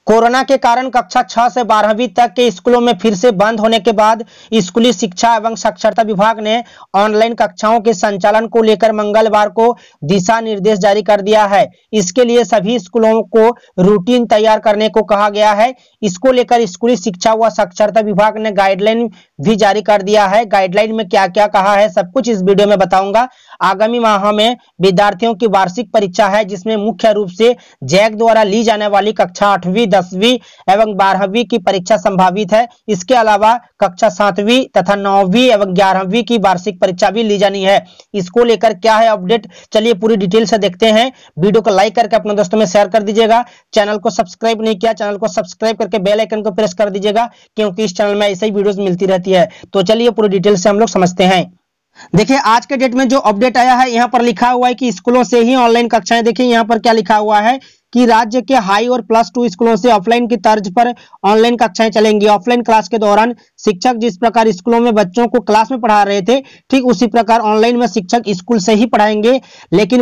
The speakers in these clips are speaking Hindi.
कोरोना के कारण कक्षा 6 से 12वीं तक के स्कूलों में फिर से बंद होने के बाद स्कूली शिक्षा एवं साक्षरता विभाग ने ऑनलाइन कक्षाओं के संचालन को लेकर मंगलवार को दिशा निर्देश जारी कर दिया है। इसके लिए सभी स्कूलों को रूटीन तैयार करने को कहा गया है। इसको लेकर स्कूली शिक्षा व साक्षरता विभाग ने गाइडलाइन भी जारी कर दिया है। गाइडलाइन में क्या क्या कहा है सब कुछ इस वीडियो में बताऊंगा। आगामी माह में विद्यार्थियों की वार्षिक परीक्षा है, जिसमें मुख्य रूप से जैक द्वारा ली जाने वाली कक्षा 8वीं 10वीं एवं 12वीं की परीक्षा संभावित है। इसके अलावा कक्षा 7वीं तथा 9वीं एवं 11वीं की वार्षिक परीक्षा भी ली जानी है। इसको लेकर क्या है अपडेट, चलिए पूरी डिटेल से देखते हैं। वीडियो को लाइक करके अपने दोस्तों में शेयर कर दीजिएगा। चैनल को सब्सक्राइब नहीं किया, चैनल को सब्सक्राइब करके बेल आइकन को प्रेस कर दीजिएगा, क्योंकि इस चैनल में ऐसे ही वीडियोस मिलती रहती है। तो चलिए पूरी डिटेल से हम लोग समझते हैं। देखिए आज के डेट में जो अपडेट आया है, यहाँ पर लिखा हुआ है कि स्कूलों से ही ऑनलाइन कक्षाएं। देखिए यहाँ पर क्या लिखा हुआ है कि राज्य के हाई और +2 स्कूलों से ऑफलाइन की तर्ज पर ऑनलाइन कक्षाएं चलेंगी। ऑफलाइन क्लास के दौरान शिक्षक जिस प्रकार स्कूलों में बच्चों को क्लास में पढ़ा रहे थे, ठीक उसी प्रकार ऑनलाइन में शिक्षक स्कूल से ही पढ़ाएंगे, लेकिन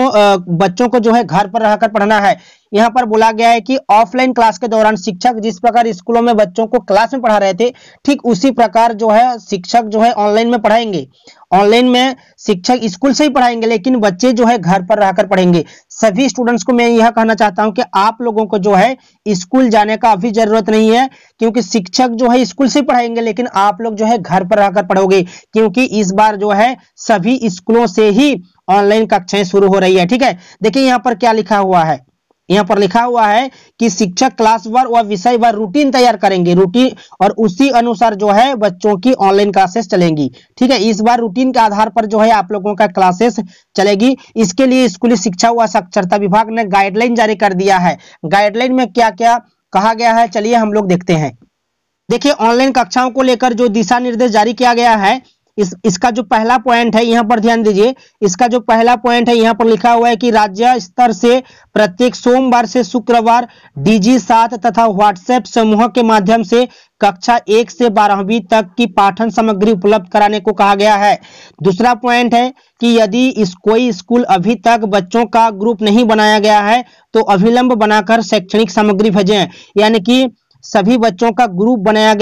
बच्चों को जो है घर पर रहकर पढ़ना है। यहाँ पर बोला गया है कि ऑफलाइन क्लास के दौरान शिक्षक जिस प्रकार स्कूलों में बच्चों को क्लास में पढ़ा रहे थे, ठीक उसी प्रकार जो है शिक्षक जो है ऑनलाइन में पढ़ाएंगे। ऑनलाइन में शिक्षक स्कूल से ही पढ़ाएंगे, लेकिन बच्चे जो है घर पर रहकर पढ़ेंगे। सभी स्टूडेंट्स को मैं यह कहना चाहता हूं कि आप लोगों को जो है स्कूल जाने का अभी जरूरत नहीं है, क्योंकि शिक्षक जो है स्कूल से पढ़ाएंगे, लेकिन आप लोग जो है घर पर रहकर पढ़ोगे, क्योंकि इस बार जो है सभी स्कूलों से ही ऑनलाइन कक्षाएं शुरू हो रही है। ठीक है, देखिए यहाँ पर क्या लिखा हुआ है। यहाँ पर लिखा हुआ है कि शिक्षक क्लास वार व विषय वार रूटीन तैयार करेंगे, रूटीन, और उसी अनुसार जो है बच्चों की ऑनलाइन क्लासेस चलेंगी। ठीक है, इस बार रूटीन के आधार पर जो है आप लोगों का क्लासेस चलेगी। इसके लिए स्कूली शिक्षा व साक्षरता विभाग ने गाइडलाइन जारी कर दिया है। गाइडलाइन में क्या क्या कहा गया है, चलिए हम लोग देखते हैं। देखिए ऑनलाइन कक्षाओं को लेकर जो दिशा निर्देश जारी किया गया है, इसका जो पहला पॉइंट है यहाँ पर ध्यान दीजिए। इसका जो पहला पॉइंट है यहाँ पर लिखा हुआ है कि राज्य स्तर से प्रत्येक सोमवार से शुक्रवार DigiSat तथा व्हाट्सएप समूह के माध्यम से कक्षा 1 से 12वीं तक की पाठन सामग्री उपलब्ध कराने को कहा गया है। दूसरा पॉइंट है कि यदि कोई स्कूल अभी तक बच्चों का ग्रुप नहीं बनाया गया है, तो अविलंब बनाकर शैक्षणिक सामग्री भेजें। यानी कि सभी बच्चों का ग्रुप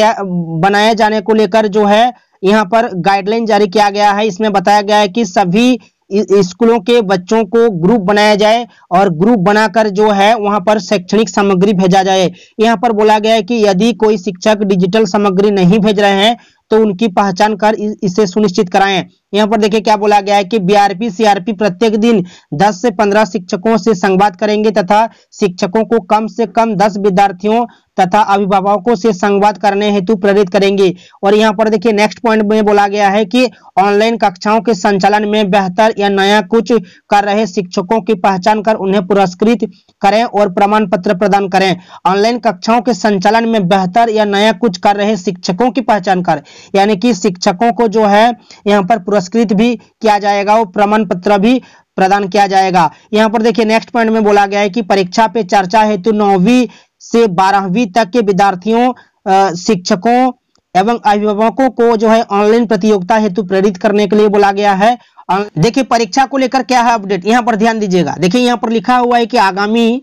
बनाया जाने को लेकर जो है यहाँ पर गाइडलाइन जारी किया गया है। इसमें बताया गया है कि सभी स्कूलों के बच्चों को ग्रुप बनाया जाए और ग्रुप बनाकर जो है वहां पर शैक्षणिक सामग्री भेजा जाए। यहाँ पर बोला गया है कि यदि कोई शिक्षक डिजिटल सामग्री नहीं भेज रहे हैं, तो उनकी पहचान कर इसे सुनिश्चित कराएं। यहाँ पर देखिए क्या बोला गया है कि BRP CRP प्रत्येक दिन 10 से 15 शिक्षकों से संवाद करेंगे तथा शिक्षकों को कम से कम 10 विद्यार्थियों तथा अभिभावकों से संवाद करने हेतु प्रेरित करेंगे। और यहाँ पर देखिए नेक्स्ट पॉइंट में बोला गया है कि ऑनलाइन कक्षाओं के संचालन में बेहतर या नया कुछ कर रहे शिक्षकों की पहचान कर उन्हें पुरस्कृत करें और प्रमाण पत्र प्रदान करें। ऑनलाइन कक्षाओं के संचालन में बेहतर या नया कुछ कर रहे शिक्षकों की पहचान कर, यानी कि शिक्षकों को जो है यहाँ पर पुरस्कृत भी किया जाएगा और प्रमाण पत्र भी प्रदान किया जाएगा। यहाँ पर देखिए नेक्स्ट पॉइंट में बोला गया है कि परीक्षा पे चर्चा हेतु 9वीं से 12वीं तक के विद्यार्थियों, शिक्षकों एवं अभिभावकों को जो है ऑनलाइन प्रतियोगिता हेतु प्रेरित करने के लिए बोला गया है। देखिए परीक्षा को लेकर क्या है अपडेट, यहाँ पर ध्यान दीजिएगा। देखिए यहाँ पर लिखा हुआ है कि आगामी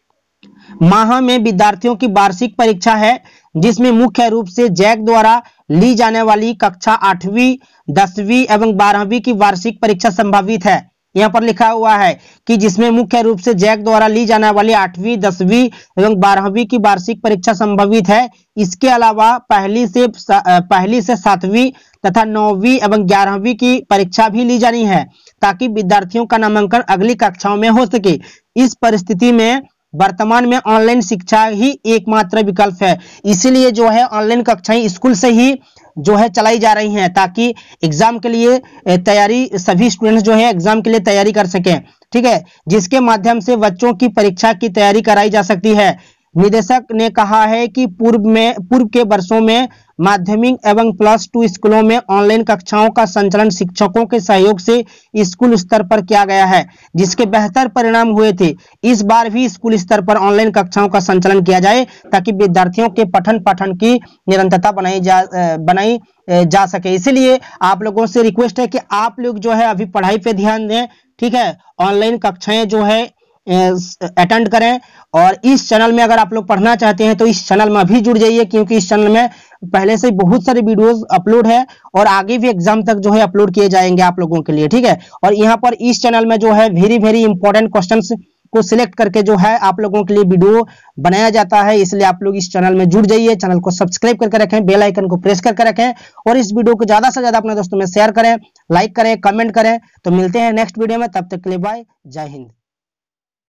माह में विद्यार्थियों की वार्षिक परीक्षा है, जिसमें मुख्य रूप से जैक द्वारा ली जाने वाली कक्षा 8वीं 10वीं एवं 12वीं की वार्षिक परीक्षा संभावित है। यहाँ पर लिखा हुआ है कि जिसमें मुख्य रूप से जैक द्वारा ली जाने वाली 8वीं 10वीं एवं 12वीं की वार्षिक परीक्षा संभावित है। इसके अलावा पहली से 7वीं तथा 9वीं एवं 11वीं की परीक्षा भी ली जानी है, ताकि विद्यार्थियों का नामांकन अगली कक्षाओं में हो सके। इस परिस्थिति में वर्तमान में ऑनलाइन शिक्षा ही एकमात्र विकल्प है। इसीलिए जो है ऑनलाइन कक्षाएं स्कूल से ही जो है चलाई जा रही हैं, ताकि एग्जाम के लिए तैयारी, सभी स्टूडेंट्स जो है एग्जाम के लिए तैयारी कर सकें। ठीक है, जिसके माध्यम से बच्चों की परीक्षा की तैयारी कराई जा सकती है। निदेशक ने कहा है कि पूर्व के वर्षों में माध्यमिक एवं +2 स्कूलों में ऑनलाइन कक्षाओं का संचालन शिक्षकों के सहयोग से स्कूल स्तर पर किया गया है, जिसके बेहतर परिणाम हुए थे। इस बार भी स्कूल स्तर पर ऑनलाइन कक्षाओं का संचालन किया जाए, ताकि विद्यार्थियों के पठन पाठन की निरंतरता बनाई जा सके। इसलिए आप लोगों से रिक्वेस्ट है कि आप लोग जो है अभी पढ़ाई पे ध्यान दें। ठीक है, ऑनलाइन कक्षाएं जो है अटेंड करें। और इस चैनल में अगर आप लोग पढ़ना चाहते हैं तो इस चैनल में अभी जुड़ जाइए, क्योंकि इस चैनल में पहले से बहुत सारे वीडियोस अपलोड है और आगे भी एग्जाम तक जो है अपलोड किए जाएंगे आप लोगों के लिए, ठीक है। और यहाँ पर इस चैनल में जो है वेरी इंपॉर्टेंट क्वेश्चंस को सिलेक्ट करके जो है आप लोगों के लिए वीडियो बनाया जाता है, इसलिए आप लोग इस चैनल में जुड़ जाइए। चैनल को सब्सक्राइब करके रखें, बेल आइकन को प्रेस करके रखें और इस वीडियो को ज्यादा से ज्यादा अपने दोस्तों में शेयर करें, लाइक करें, कमेंट करें। तो मिलते हैं नेक्स्ट वीडियो में, तब तक के लिए बाय, जय हिंद।